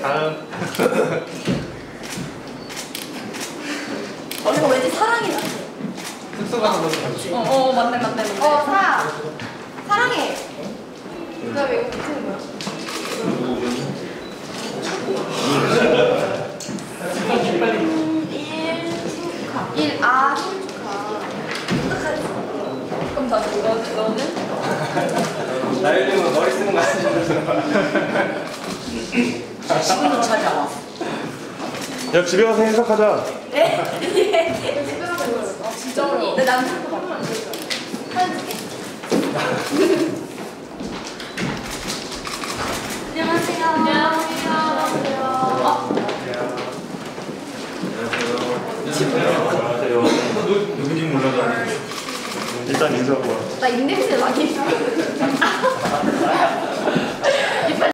다음. 이거 왠지 사랑이 나지? 숙소가 한번 가보지. 맞네. 사랑해. 나 왜 이거 못하는 거야? 축하. 그럼 너는? 나연이는 머리 쓰는 거 아니야? 10분도 차지 않아. 야, 집에 가서 해석하자. 네? 집에 가서 해석하자. 진짜로? 내 남편도 봐. 사진 찍게? 안녕하세요. 안녕하세요. 누군지 몰라도 일단 인사하고 와. 나 입냄새 많이 나.